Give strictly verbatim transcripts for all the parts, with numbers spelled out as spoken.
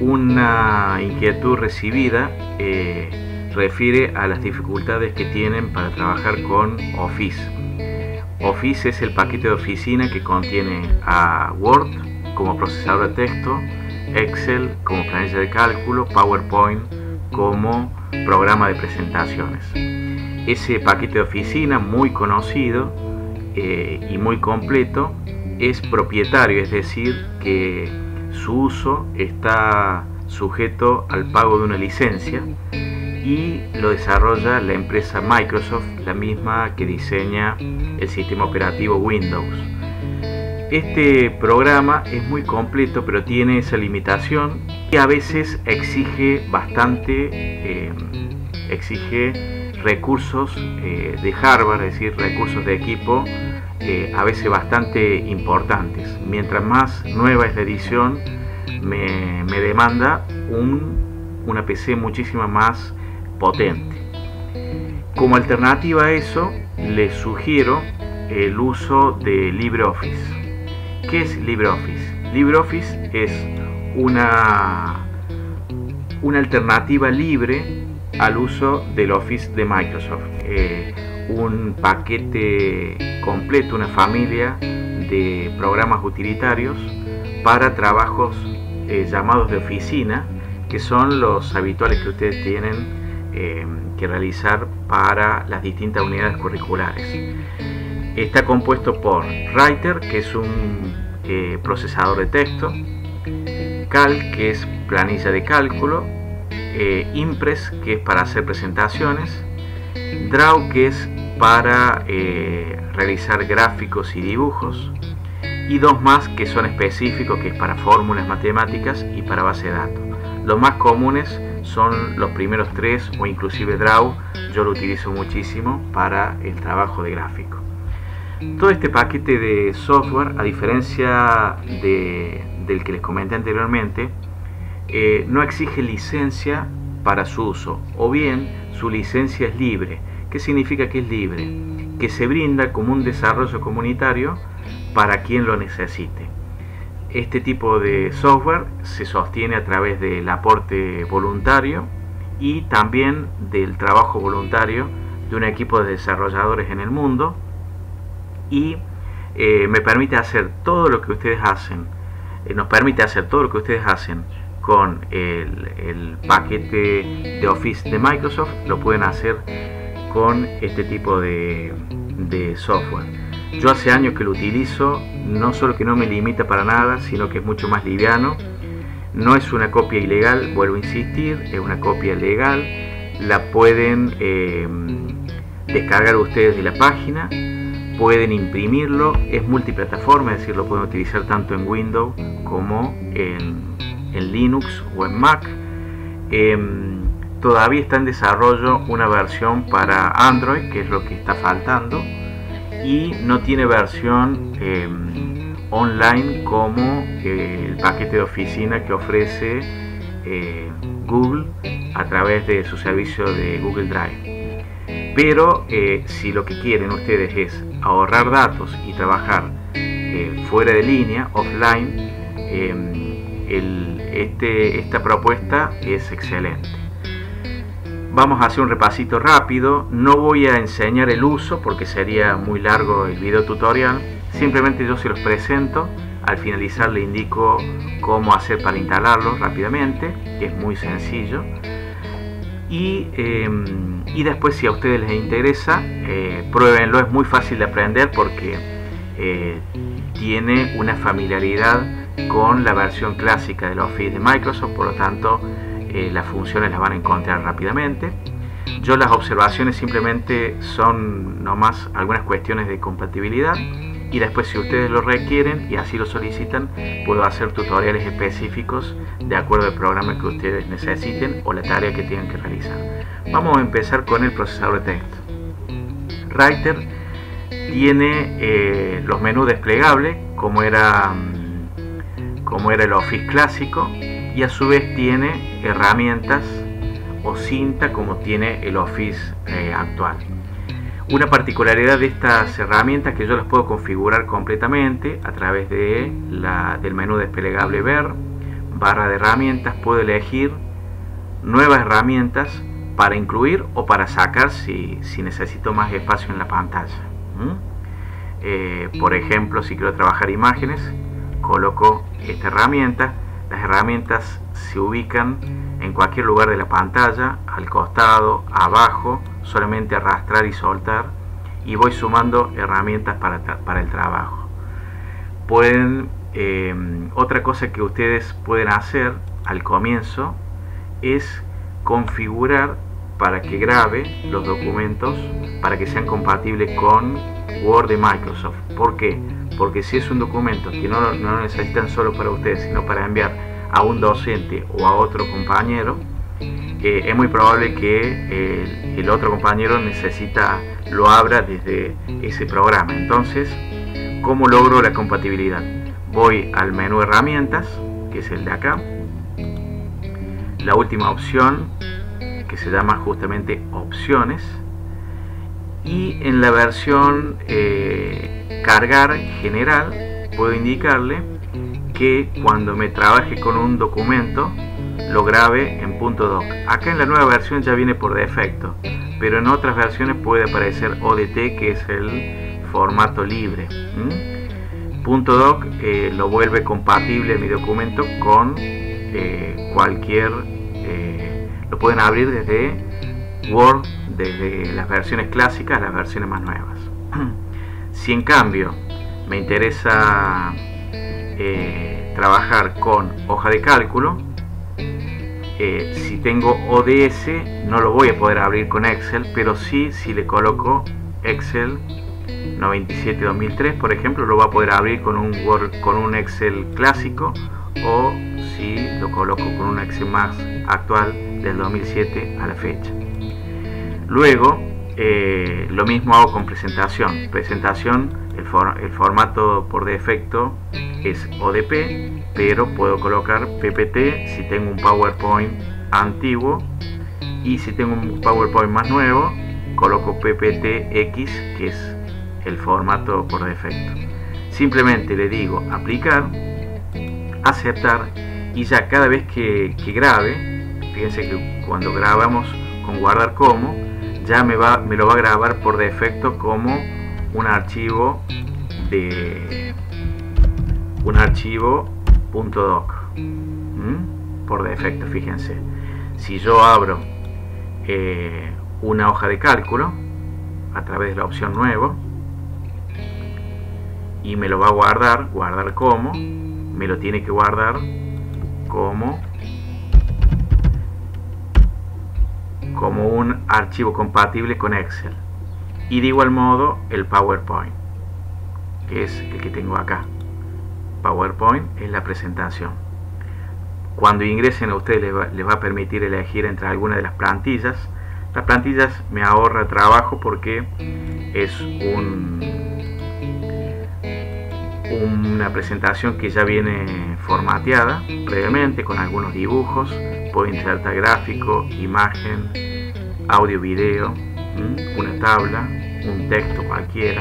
una inquietud recibida eh, refiere a las dificultades que tienen para trabajar con Office. Office es el paquete de oficina que contiene a Word como procesador de texto, Excel como planilla de cálculo, PowerPoint como programa de presentaciones. Ese paquete de oficina muy conocido eh, y muy completo es propietario, es decir, que su uso está sujeto al pago de una licencia y lo desarrolla la empresa Microsoft, la misma que diseña el sistema operativo Windows. Este programa es muy completo, pero tiene esa limitación y a veces exige bastante, eh, exige recursos eh, de hardware, es decir, recursos de equipo, eh, a veces bastante importantes. Mientras más nueva es la edición, me, me demanda un, una P C muchísimo más potente. Como alternativa a eso, les sugiero el uso de LibreOffice. ¿Qué es LibreOffice? LibreOffice es una, una alternativa libre al uso del Office de Microsoft. Eh, un paquete completo, una familia de programas utilitarios para trabajos eh, llamados de oficina, que son los habituales que ustedes tienen eh, que realizar para las distintas unidades curriculares. Está compuesto por Writer, que es un eh, procesador de texto, Calc, que es planilla de cálculo, eh, Impress, que es para hacer presentaciones, Draw, que es para eh, realizar gráficos y dibujos, y dos más que son específicos, que es para fórmulas matemáticas y para base de datos. Los más comunes son los primeros tres, o inclusive Draw. Yo lo utilizo muchísimo para el trabajo de gráfico. Todo este paquete de software, a diferencia de, del que les comenté anteriormente, eh, no exige licencia para su uso, o bien su licencia es libre. ¿Qué significa que es libre? Que se brinda como un desarrollo comunitario para quien lo necesite. Este tipo de software se sostiene a través del aporte voluntario y también del trabajo voluntario de un equipo de desarrolladores en el mundo, y eh, me permite hacer todo lo que ustedes hacen, eh, nos permite hacer todo lo que ustedes hacen con el, el paquete de Office de Microsoft, lo pueden hacer con este tipo de, de software. Yo hace años que lo utilizo, no solo que no me limita para nada, sino que es mucho más liviano. No es una copia ilegal, vuelvo a insistir, es una copia legal. La pueden eh, descargar ustedes de la página, pueden imprimirlo, es multiplataforma, es decir, lo pueden utilizar tanto en Windows como en, en Linux o en Mac. Eh, todavía está en desarrollo una versión para Android, que es lo que está faltando, y no tiene versión eh, online como eh, el paquete de oficina que ofrece eh, Google a través de su servicio de Google Drive. Pero eh, si lo que quieren ustedes es ahorrar datos y trabajar eh, fuera de línea, offline, eh, el, este, esta propuesta es excelente. Vamos a hacer un repasito rápido. No voy a enseñar el uso porque sería muy largo el video tutorial. Simplemente yo se los presento. Al finalizar le indico cómo hacer para instalarlo rápidamente, que es muy sencillo. Y, eh, y después, si a ustedes les interesa, eh, pruébenlo. Es muy fácil de aprender porque eh, tiene una familiaridad con la versión clásica del Office de Microsoft, por lo tanto eh, las funciones las van a encontrar rápidamente. Yo las observaciones simplemente son nomás algunas cuestiones de compatibilidad, y después, si ustedes lo requieren y así lo solicitan, puedo hacer tutoriales específicos de acuerdo al programa que ustedes necesiten o la tarea que tengan que realizar. Vamos a empezar con el procesador de texto. Writer tiene eh, los menús desplegables como era, como era el Office clásico, y a su vez tiene herramientas o cinta como tiene el Office eh, actual. Una particularidad de estas herramientas es que yo las puedo configurar completamente a través de la, del menú desplegable Ver, barra de herramientas, puedo elegir nuevas herramientas para incluir o para sacar si, si necesito más espacio en la pantalla. ¿Mm? Eh, por ejemplo, si quiero trabajar imágenes, coloco esta herramienta. Las herramientas se ubican en cualquier lugar de la pantalla, al costado, abajo, solamente arrastrar y soltar, y voy sumando herramientas para, para el trabajo. Pueden, eh, otra cosa que ustedes pueden hacer al comienzo es configurar para que grabe los documentos para que sean compatibles con Word de Microsoft. ¿Por qué? Porque si es un documento que no, no lo necesitan solo para ustedes, sino para enviar a un docente o a otro compañero, eh, es muy probable que el, el otro compañero necesita lo abra desde ese programa. Entonces, ¿cómo logro la compatibilidad? Voy al menú herramientas, que es el de acá, la última opción que se llama justamente opciones, y en la versión eh, cargar general puedo indicarle que cuando me trabaje con un documento lo grabe en .doc. Acá en la nueva versión ya viene por defecto, pero en otras versiones puede aparecer O D T, que es el formato libre. ¿Mm? .doc eh, lo vuelve compatible mi documento con eh, cualquier eh, lo pueden abrir desde Word, desde las versiones clásicas a las versiones más nuevas. Si en cambio me interesa eh, trabajar con hoja de cálculo, eh, si tengo O D S no lo voy a poder abrir con Excel, pero sí si le coloco Excel noventa y siete dos mil tres, por ejemplo, lo va a poder abrir con un Word, con un Excel clásico, o si lo coloco con un Excel más actual del dos mil siete a la fecha. Luego eh, lo mismo hago con presentación. Presentación, el, for, el formato por defecto es O D P, pero puedo colocar P P T si tengo un PowerPoint antiguo, y si tengo un PowerPoint más nuevo coloco P P T X, que es el formato por defecto. Simplemente le digo aplicar, aceptar, y ya cada vez que, que grabe, fíjense que cuando grabamos con guardar como, ya me, va, me lo va a grabar por defecto como un archivo de un archivo .doc. ¿Mm? Por defecto, fíjense. Si yo abro eh, una hoja de cálculo a través de la opción nuevo, y me lo va a guardar, guardar como, me lo tiene que guardar como como un archivo compatible con Excel. Y de igual modo el PowerPoint, que es el que tengo acá. PowerPoint es la presentación. Cuando ingresen a ustedes les va, les va a permitir elegir entre alguna de las plantillas. Las plantillas me ahorra trabajo porque es un, una presentación que ya viene formateada previamente con algunos dibujos. Puedo insertar gráfico, imagen, audio, video, una tabla, un texto cualquiera,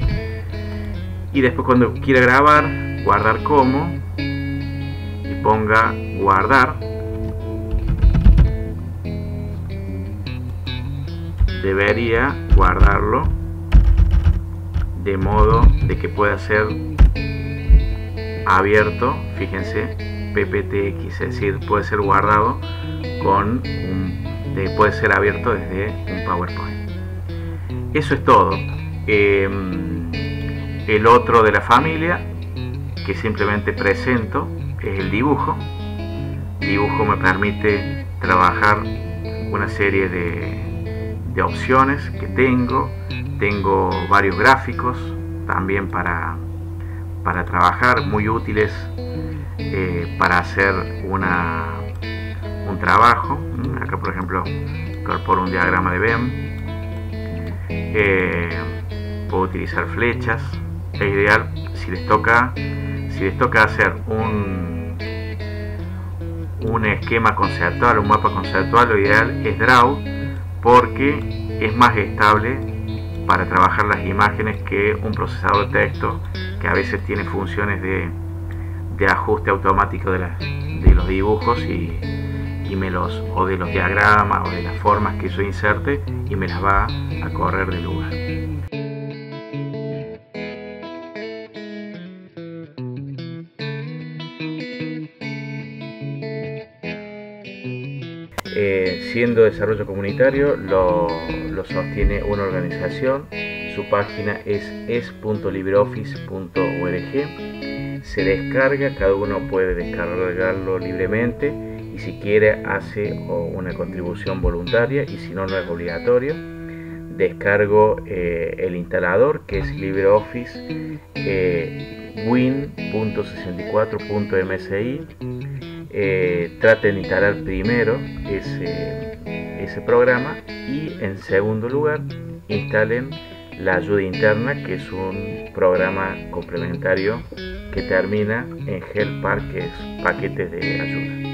y después cuando quiera grabar, guardar como, y ponga guardar, debería guardarlo de modo de que pueda ser abierto. Fíjense, P P T X, es decir, puede ser guardado con un, de, puede ser abierto desde un PowerPoint. Eso es todo. Eh, el otro de la familia que simplemente presento es el dibujo. Dibujo me permite trabajar una serie de, de opciones que tengo. Tengo varios gráficos también para, para trabajar, muy útiles eh, para hacer una, un trabajo. Acá, por ejemplo, incorporo un diagrama de B E M. Eh, puedo utilizar flechas. Es ideal si les toca si les toca hacer un un esquema conceptual, un mapa conceptual. Lo ideal es Draw, porque es más estable para trabajar las imágenes que un procesador de texto, que a veces tiene funciones de, de ajuste automático de, las, de los dibujos y, y me los, o de los diagramas o de las formas que yo inserte, y me las va a correr del lugar. Eh, siendo desarrollo comunitario, lo, lo sostiene una organización. Su página es es punto libreoffice punto org. Se descarga, cada uno puede descargarlo libremente, y si quiere hace una contribución voluntaria, y si no, no es obligatorio. Descargo eh, el instalador, que es LibreOffice eh, win punto sesenta y cuatro punto m s i. Eh, traten de instalar primero ese, ese programa, y en segundo lugar instalen la ayuda interna, que es un programa complementario que termina en Help Par, que es paquetes de ayuda.